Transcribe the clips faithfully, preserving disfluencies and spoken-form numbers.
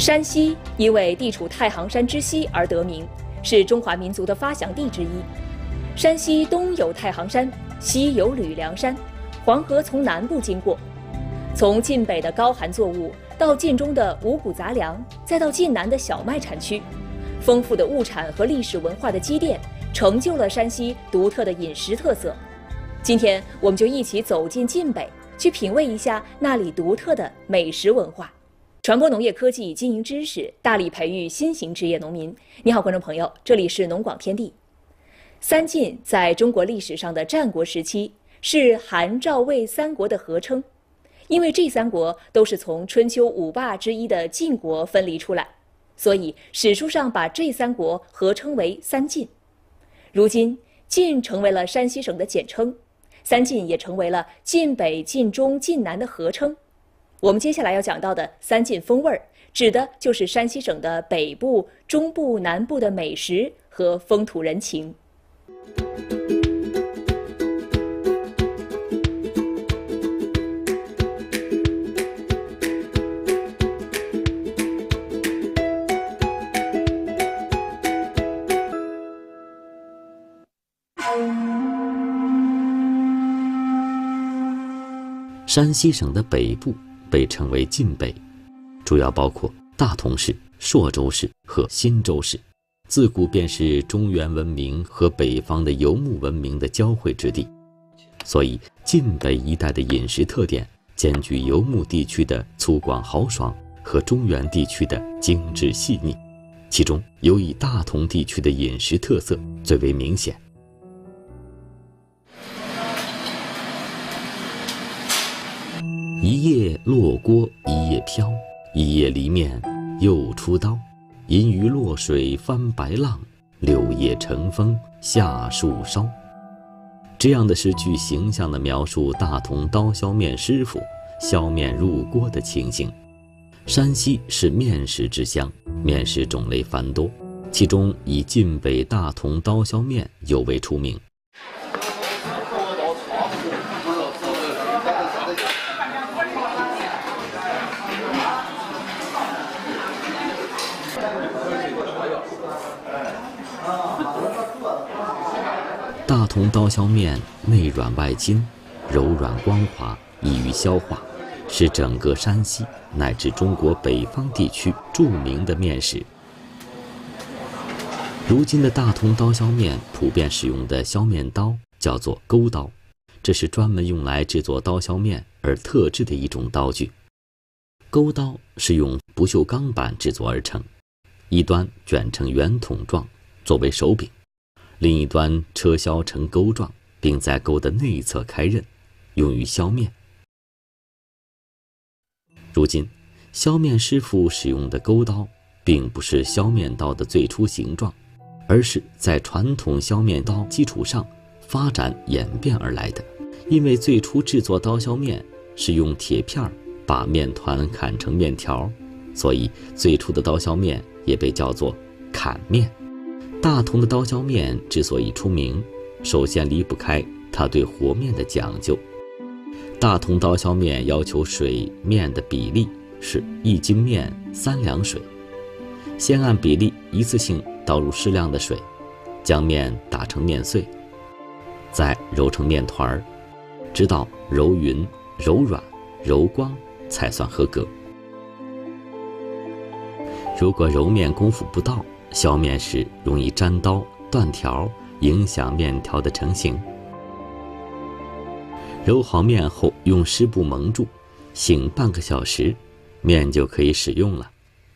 山西因为地处太行山之西而得名，是中华民族的发祥地之一。山西东有太行山，西有吕梁山，黄河从南部经过。从晋北的高寒作物到晋中的五谷杂粮，再到晋南的小麦产区，丰富的物产和历史文化的积淀，成就了山西独特的饮食特色。今天，我们就一起走进晋北，去品味一下那里独特的美食文化。传播农业科技经营知识，大力培育新型职业农民。你好，观众朋友，这里是农广天地。三晋在中国历史上的战国时期，是韩赵魏三国的合称。因为这三国都是从春秋五霸之一的晋国分离出来，所以史书上把这三国合称为三晋。如今，晋成为了山西省的简称，三晋也成为了晋北、晋中、晋南的合称。我们接下来要讲到的三晋风味儿，指的就是山西省的北部、中部、南部的美食和风土人情。 山西省的北部被称为晋北，主要包括大同市、朔州市和新州市，自古便是中原文明和北方的游牧文明的交汇之地。所以晋北一带的饮食特点兼具游牧地区的粗犷豪爽和中原地区的精致细腻，其中尤以大同地区的饮食特色最为明显。一夜落锅一夜飘，一夜离面又出刀，银鱼落水翻白浪，柳叶乘风下树梢。这样的诗句形象地描述大同刀削面师傅削面入锅的情形。山西是面食之乡，面食种类繁多，其中以晋北大同刀削面尤为出名。大同刀削面内软外筋，柔软光滑，易于消化，是整个山西乃至中国北方地区著名的面食。如今的大同刀削面普遍使用的削面刀叫做钩刀，这是专门用来制作刀削面而特制的一种刀具。钩刀是用不锈钢板制作而成，一端卷成圆筒状作为手柄，另一端车削成钩状，并在钩的内侧开刃，用于削面。如今削面师傅使用的钩刀并不是削面刀的最初形状，而是在传统削面刀基础上发展演变而来的。因为最初制作刀削面是用铁片把面团砍成面条，所以最初的刀削面也被叫做砍面。大同的刀削面之所以出名，首先离不开它对和面的讲究。大同刀削面要求水面的比例是一斤面三两水，先按比例一次性倒入适量的水，将面打成面碎，再揉成面团，直到揉匀、揉软、揉光才算合格。如果揉面功夫不到，削面时容易粘刀断条，影响面条的成型。揉好面后用湿布蒙住，醒半个小时，面就可以使用了。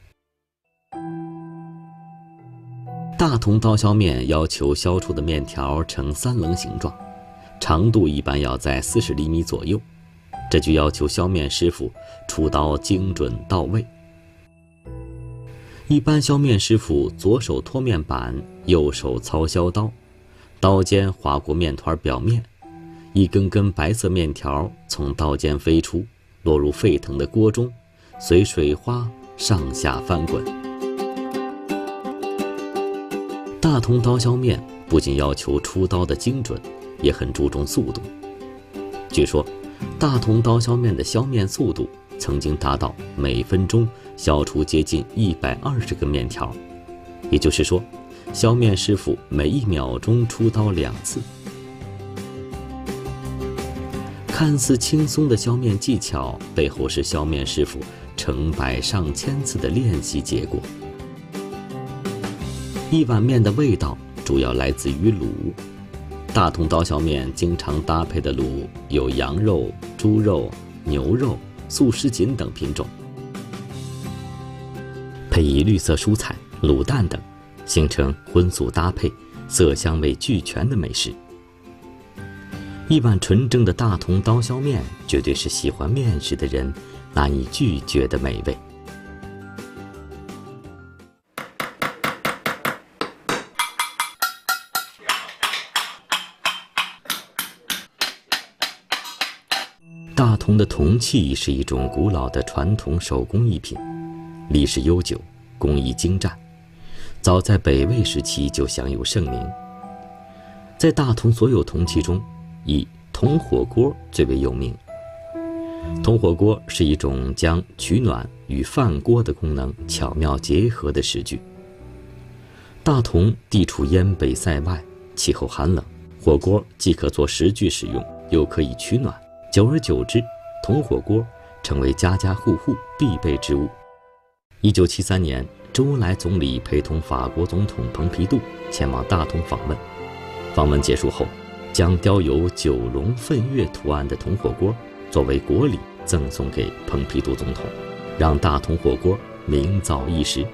大同刀削面要求削出的面条呈三棱形状，长度一般要在四十厘米左右，这就要求削面师傅出刀精准到位。一般削面师傅左手托面板，右手操削刀，刀尖划过面团表面，一根根白色面条从刀尖飞出，落入沸腾的锅中，随水花上下翻滚。大同刀削面不仅要求出刀的精准，也很注重速度。据说大同刀削面的削面速度曾经达到每分钟削出接近一百二十个面条，也就是说，削面师傅每一秒钟出刀两次。看似轻松的削面技巧，背后是削面师傅成百上千次的练习结果。一碗面的味道主要来自于卤。大同刀削面经常搭配的卤有羊肉、猪肉、牛肉、素什锦等品种，配以绿色蔬菜、卤蛋等，形成荤素搭配、色香味俱全的美食。一碗纯正的大同刀削面，绝对是喜欢面食的人难以拒绝的美味。大同的铜器是一种古老的传统手工艺品，历史悠久，工艺精湛，早在北魏时期就享有盛名。在大同所有铜器中，以铜火锅最为有名。铜火锅是一种将取暖与饭锅的功能巧妙结合的食具。大同地处燕北塞外，气候寒冷，火锅既可做食具使用，又可以取暖。久而久之，铜火锅成为家家户户必备之物。一九七三年，周恩来总理陪同法国总统蓬皮杜前往大同访问。访问结束后，将雕有九龙奋跃图案的铜火锅作为国礼赠送给蓬皮杜总统，让大同火锅名噪一时。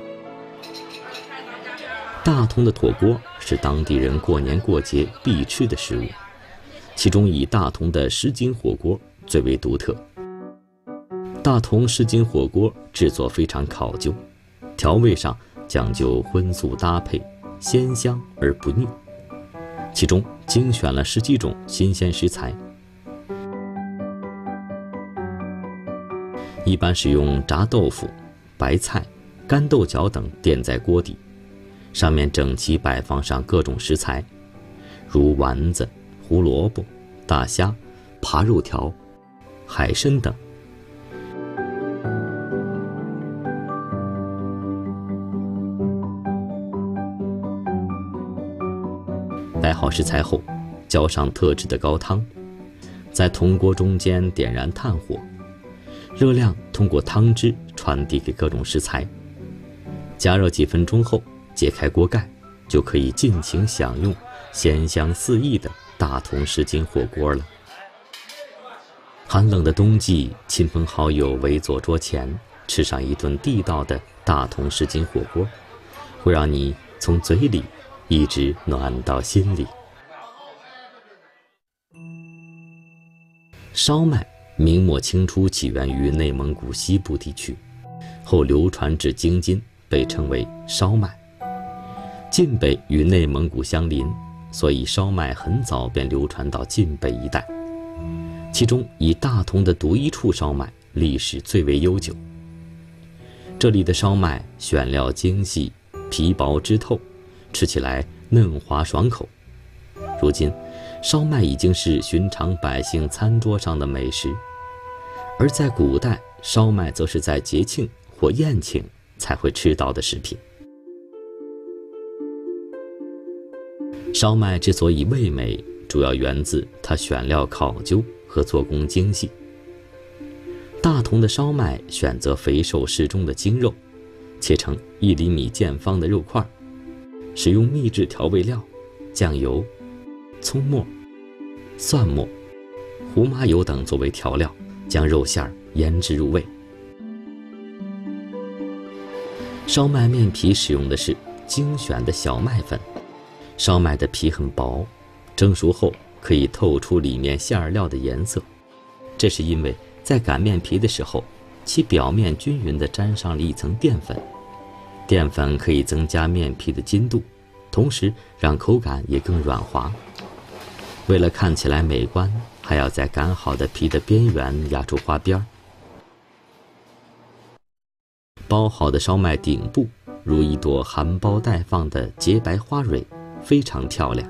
大同的火锅是当地人过年过节必吃的食物，其中以大同的什锦火锅最为独特。大同什锦火锅制作非常考究，调味上讲究荤素搭配，鲜香而不腻。其中精选了十几种新鲜食材，一般使用炸豆腐、白菜、干豆角等垫在锅底，上面整齐摆放上各种食材，如丸子、胡萝卜、大虾、扒肉条、海参等。摆好食材后，浇上特制的高汤，在铜锅中间点燃炭火，热量通过汤汁传递给各种食材。加热几分钟后，解开锅盖，就可以尽情享用鲜香四溢的大同什锦火锅了。寒冷的冬季，亲朋好友围坐桌前，吃上一顿地道的大同什锦火锅，会让你从嘴里一直暖到心里。烧麦明末清初起源于内蒙古西部地区，后流传至京津，被称为烧麦。晋北与内蒙古相邻，所以烧麦很早便流传到晋北一带。其中以大同的独一处烧麦历史最为悠久。这里的烧麦选料精细，皮薄汁透，吃起来嫩滑爽口。如今烧麦已经是寻常百姓餐桌上的美食，而在古代，烧麦则是在节庆或宴请才会吃到的食品。烧麦之所以味美，主要源自它选料考究和做工精细。大同的烧麦选择肥瘦适中的精肉，切成一厘米见方的肉块，使用秘制调味料，酱油、葱末、蒜末、胡麻油等作为调料，将肉馅腌制入味。烧麦面皮使用的是精选的小麦粉，烧麦的皮很薄，蒸熟后可以透出里面馅料的颜色，这是因为在擀面皮的时候，其表面均匀地沾上了一层淀粉，淀粉可以增加面皮的筋度，同时让口感也更软滑。为了看起来美观，还要在擀好的皮的边缘压出花边。包好的烧麦顶部如一朵含苞待放的洁白花蕊，非常漂亮。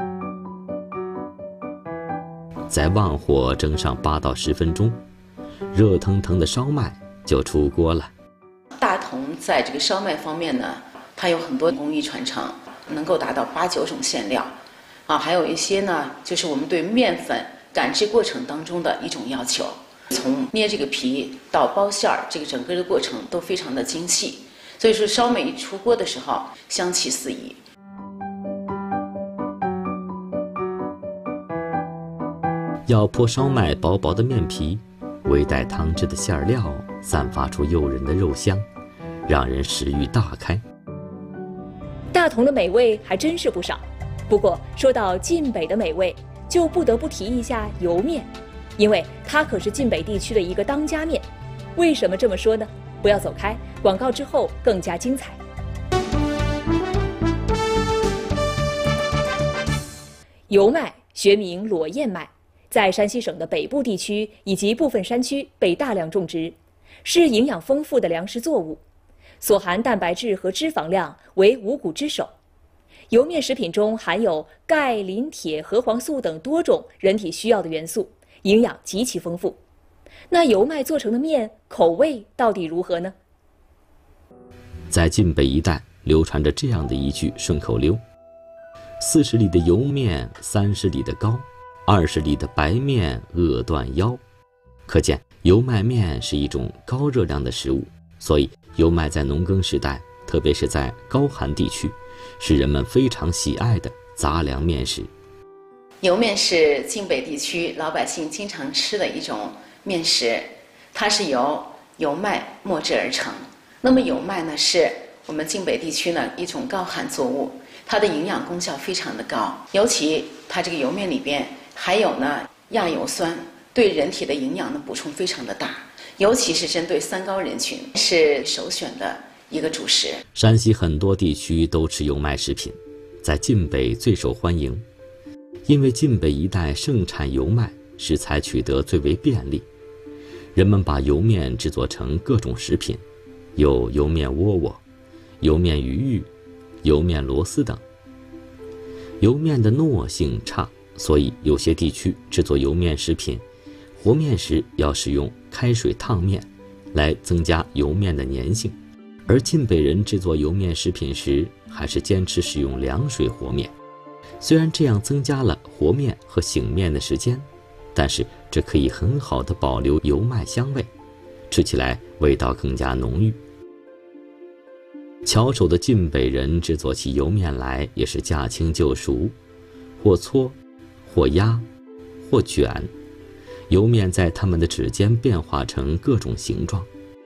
在旺火蒸上八到十分钟， 热腾腾的烧麦就出锅了。 大同在这个烧麦方面呢，它有很多工艺传承，能够达到八九种馅料啊，还有一些呢，就是我们对面粉擀制过程当中的一种要求，从捏这个皮到包馅儿，这个整个的过程都非常的精细，所以说烧麦一出锅的时候，香气四溢。 要破烧麦薄薄的面皮，微带汤汁的馅料散发出诱人的肉香，让人食欲大开。 大同的美味还真是不少，不过说到晋北的美味，就不得不提一下油面，因为它可是晋北地区的一个当家面。为什么这么说呢？不要走开，广告之后更加精彩。油麦学名裸燕麦，在山西省的北部地区以及部分山区被大量种植，是营养丰富的粮食作物，所含蛋白质和脂肪量为五谷之首。油面食品中含有钙、磷、铁、核黄素等多种人体需要的元素，营养极其丰富。那油麦做成的面口味到底如何呢？ 在晋北一带流传着这样的一句顺口溜：四十里的油面，三十里的糕，二十里的白面饿断腰。可见油麦面是一种高热量的食物，所以油麦在农耕时代，特别是在高寒地区，是人们非常喜爱的杂粮面食。 油面是晋北地区老百姓经常吃的一种面食，它是由油麦磨制而成。那么油麦呢，是我们晋北地区呢一种高寒作物，它的营养功效非常的高，尤其它这个油面里边还有呢亚油酸，对人体的营养的补充非常的大，尤其是针对三高人群是首选的一个主食。 山西很多地区都吃油麦食品，在晋北最受欢迎，因为晋北一带盛产油麦，食材取得最为便利。人们把油面制作成各种食品，有油面窝窝、油面鱼玉、油面螺丝等。油面的糯性差，所以有些地区制作油面食品，和面时要使用开水烫面，来增加油面的粘性。而晋北人制作油面食品时，还是坚持使用凉水和面。虽然这样增加了和面和醒面的时间，但是这可以很好的保留油麦香味，吃起来味道更加浓郁。巧手的晋北人制作起油面来也是驾轻就熟，或搓，或压，或卷，油面在他们的指尖变化成各种形状。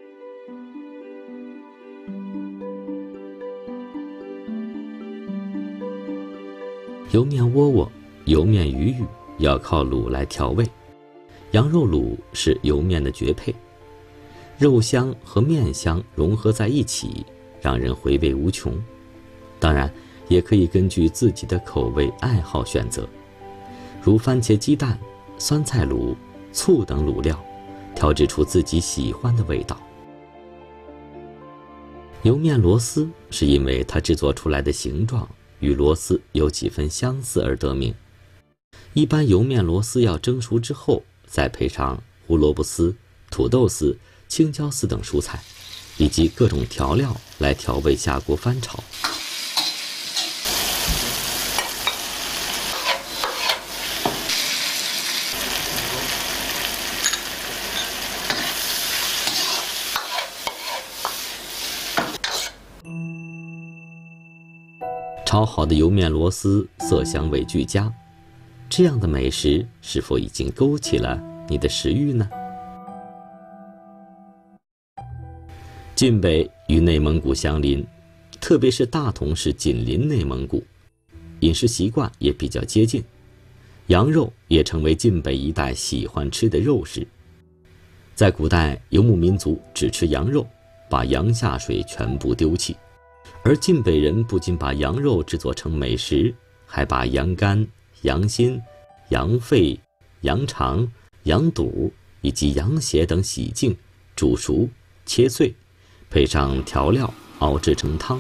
油面窝窝、油面鱼玉要靠卤来调味，羊肉卤是油面的绝配，肉香和面香融合在一起，让人回味无穷。当然，也可以根据自己的口味爱好选择，如番茄鸡蛋、酸菜卤、醋等卤料，调制出自己喜欢的味道。油面螺丝是因为它制作出来的形状与螺丝有几分相似而得名。一般油面螺丝要蒸熟之后，再配上胡萝卜丝、土豆丝、青椒丝等蔬菜，以及各种调料来调味，下锅翻炒。炒好的油面螺丝色香味俱佳，这样的美食是否已经勾起了你的食欲呢？晋北与内蒙古相邻，特别是大同是紧邻内蒙古，饮食习惯也比较接近，羊肉也成为晋北一带喜欢吃的肉食。在古代，游牧民族只吃羊肉，把羊下水全部丢弃。而晋北人不仅把羊肉制作成美食，还把羊肝、羊心、羊肺、羊肠、羊肚以及羊血等洗净、煮熟、切碎，配上调料熬制成汤。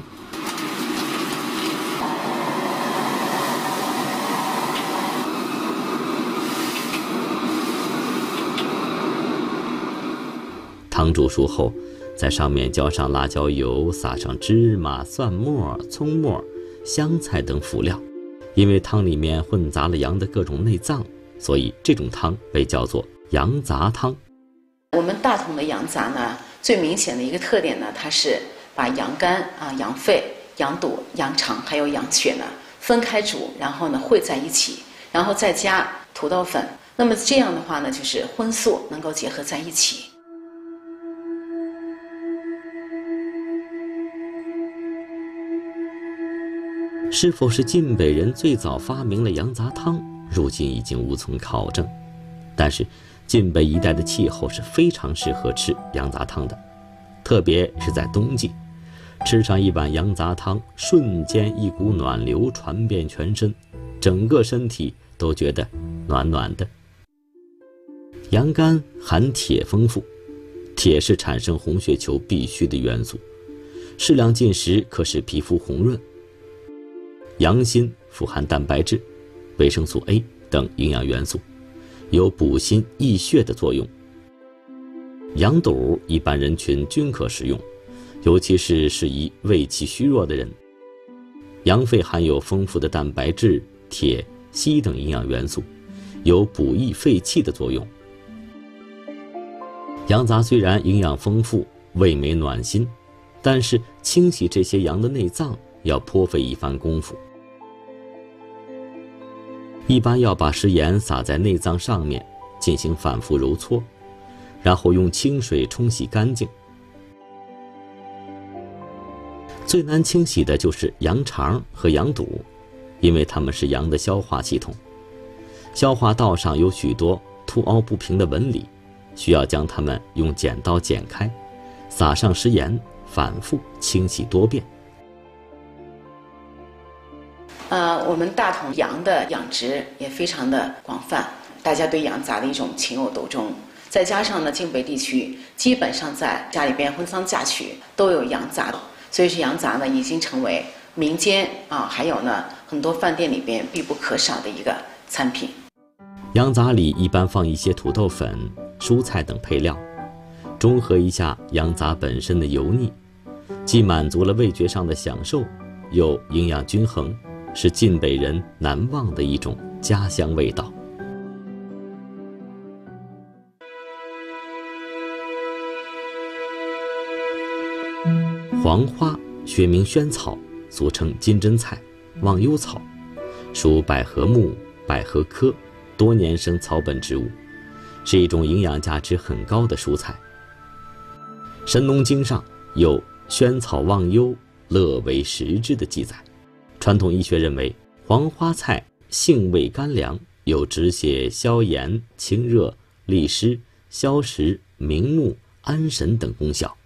汤煮熟后，在上面浇上辣椒油，撒上芝麻、蒜末、葱末、香菜等辅料。因为汤里面混杂了羊的各种内脏，所以这种汤被叫做羊杂汤。 我们大同的羊杂呢，最明显的一个特点呢，它是把羊肝啊、羊肺、羊肚、羊肠还有羊血呢分开煮，然后呢烩在一起，然后再加土豆粉。那么这样的话呢，就是荤素能够结合在一起。 是否是晋北人最早发明了羊杂汤，如今已经无从考证。但是晋北一带的气候是非常适合吃羊杂汤的，特别是在冬季，吃上一碗羊杂汤，瞬间一股暖流传遍全身，整个身体都觉得暖暖的。羊肝含铁丰富，铁是产生红血球必须的元素，适量进食可使皮肤红润。羊心富含蛋白质、维生素 A 等营养元素，有补心益血的作用。羊肚一般人群均可食用，尤其是适宜胃气虚弱的人。羊肺含有丰富的蛋白质、铁、硒等营养元素，有补益肺气的作用。羊杂虽然营养丰富、味美暖心，但是清洗这些羊的内脏要颇费一番功夫。一般要把食盐撒在内脏上面，进行反复揉搓，然后用清水冲洗干净。最难清洗的就是羊肠和羊肚，因为它们是羊的消化系统，消化道上有许多凸凹不平的纹理，需要将它们用剪刀剪开，撒上食盐，反复清洗多遍。 呃，我们大同羊的养殖也非常的广泛，大家对羊杂的一种情有独钟。再加上呢，晋北地区基本上在家里边婚丧嫁娶都有羊杂，所以是羊杂呢已经成为民间啊，还有呢很多饭店里边必不可少的一个餐品。 羊杂里一般放一些土豆粉、蔬菜等配料，中和一下羊杂本身的油腻，既满足了味觉上的享受，又营养均衡，是晋北人难忘的一种家乡味道。黄花学名萱草，俗称金针菜、忘忧草，属百合目、百合科多年生草本植物，是一种营养价值很高的蔬菜。《神农经》上有萱草忘忧，乐为食之的记载。传统医学认为，黄花菜性味甘凉，有止血、消炎、清热、利湿、消食、明目、安神等功效。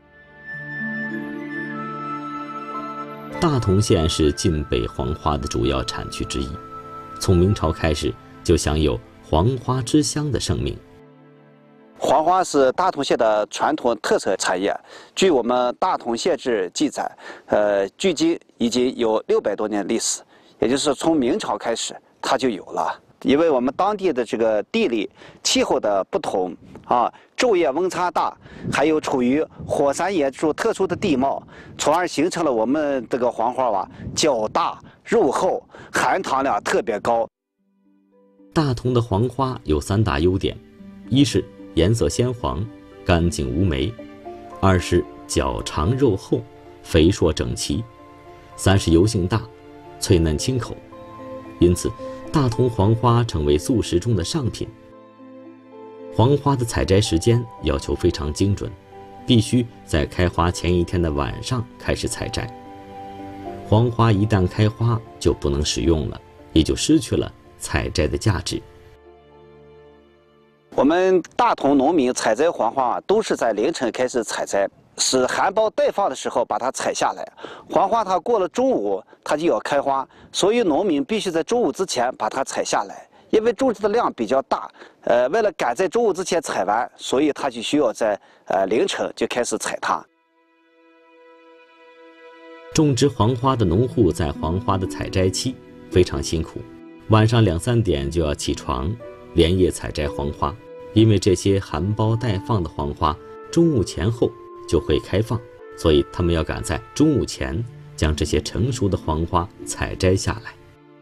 大同县是晋北黄花的主要产区之一，从明朝开始就享有黄花之乡的盛名。 黄花是大同县的传统特色产业。据我们大同县志记载，呃，距今已经有六百多年历史，也就是从明朝开始它就有了。因为我们当地的这个地理气候的不同啊，昼夜温差大，还有处于火山岩处特殊的地貌，从而形成了我们这个黄花啊较大、肉厚、含糖量特别高。 大同的黄花有三大优点：一是颜色鲜黄，干净无霉；二是脚长肉厚，肥硕整齐；三是油性大，脆嫩清口。因此，大同黄花成为素食中的上品。黄花的采摘时间要求非常精准，必须在开花前一天的晚上开始采摘。黄花一旦开花就不能食用了，也就失去了采摘的价值。 我们大同农民采摘黄花都是在凌晨开始采摘，是含苞待放的时候把它采下来。黄花它过了中午它就要开花，所以农民必须在中午之前把它采下来。因为种植的量比较大，呃，为了赶在中午之前采完，所以它就需要在呃凌晨就开始采它。 种植黄花的农户在黄花的采摘期非常辛苦，晚上两三点就要起床，连夜采摘黄花。因为这些含苞待放的黄花中午前后就会开放，所以他们要赶在中午前将这些成熟的黄花采摘下来。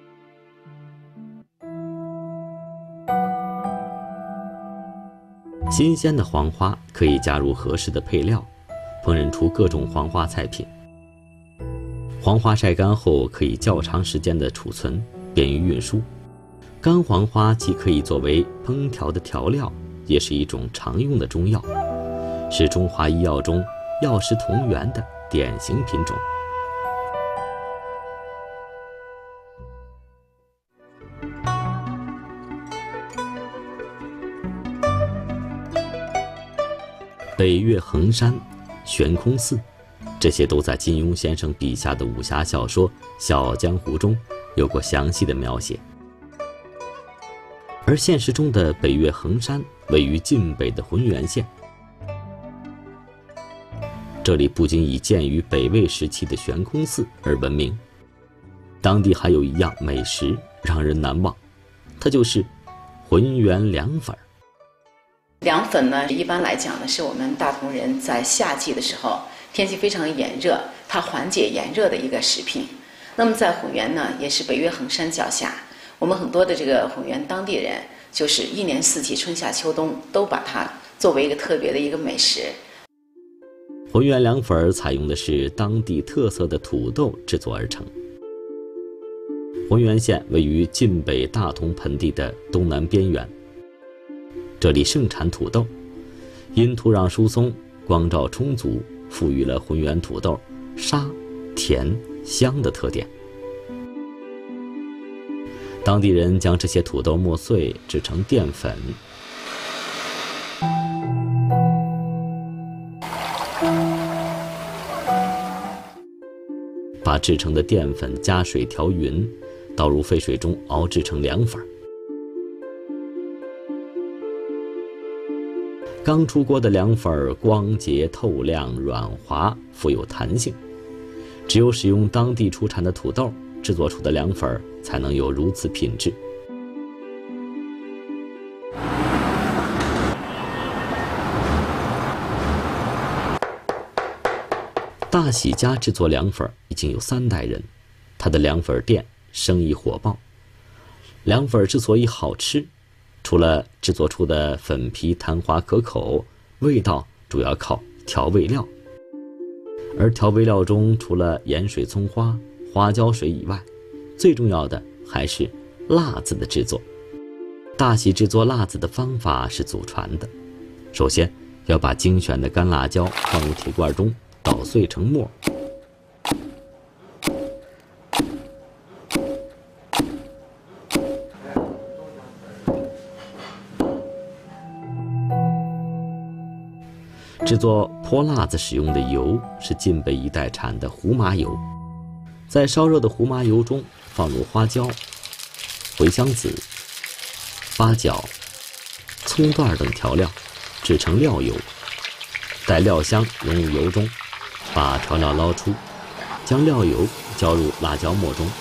新鲜的黄花可以加入合适的配料，烹饪出各种黄花菜品。黄花晒干后可以较长时间的储存，便于运输。干黄花既可以作为烹调的调料，也是一种常用的中药，是中华医药中药食同源的典型品种。北岳衡山、悬空寺，这些都在金庸先生笔下的武侠小说《笑傲江湖》中有过详细的描写。而现实中的北岳衡山位于晋北的浑源县，这里不仅以建于北魏时期的悬空寺而闻名，当地还有一样美食让人难忘，它就是浑源凉粉。 凉粉呢，一般来讲呢，是我们大同人在夏季的时候，天气非常炎热，它缓解炎热的一个食品。那么在浑源呢，也是北岳衡山脚下，我们很多的这个浑源当地人，就是一年四季春夏秋冬都把它作为一个特别的一个美食。 浑源凉粉采用的是当地特色的土豆制作而成。浑源县位于晋北大同盆地的东南边缘，这里盛产土豆，因土壤疏松、光照充足，赋予了浑源土豆沙、甜、香的特点。当地人将这些土豆磨碎，制成淀粉，把制成的淀粉加水调匀，倒入沸水中熬制成凉粉。刚出锅的凉粉光洁透亮、软滑，富有弹性。只有使用当地出产的土豆制作出的凉粉才能有如此品质。大喜家制作凉粉已经有三代人，他的凉粉店生意火爆。凉粉之所以好吃，除了制作出的粉皮弹滑可口，味道主要靠调味料。而调味料中除了盐水、葱花、花椒水以外，最重要的还是辣子的制作。大喜制作辣子的方法是祖传的，首先要把精选的干辣椒放入铁罐中，捣碎成末。制作泼辣子使用的油是晋北一带产的胡麻油，在烧热的胡麻油中放入花椒、茴香籽、八角、葱段等调料，制成料油。待料香融入油中，把调料捞出，将料油浇入辣椒末中。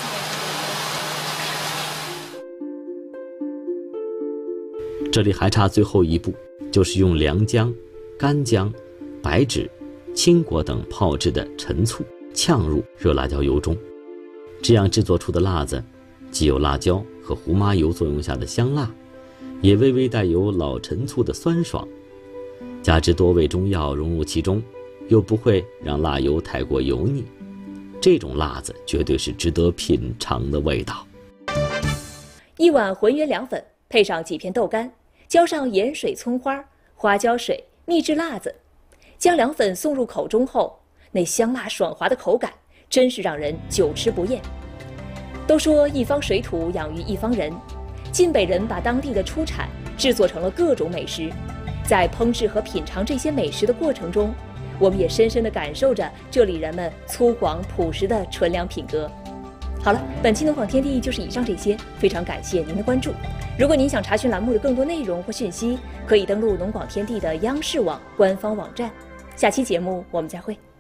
这里还差最后一步，就是用良姜、干姜、白芷、青果等泡制的陈醋呛入热辣椒油中，这样制作出的辣子既有辣椒和胡麻油作用下的香辣，也微微带有老陈醋的酸爽，加之多味中药融入其中，又不会让辣油太过油腻，这种辣子绝对是值得品尝的味道。 一碗浑源凉粉，配上几片豆干，浇上盐水、葱花、花椒水、秘制辣子，将凉粉送入口中后，那香辣爽滑的口感真是让人久吃不厌。都说一方水土养育一方人，晋北人把当地的出产制作成了各种美食，在烹制和品尝这些美食的过程中，我们也深深地感受着这里人们粗犷朴实的纯良品格。好了，本期农广天地就是以上这些，非常感谢您的关注。如果您想查询栏目的更多内容或讯息，可以登录农广天地的央视网官方网站。下期节目我们再会。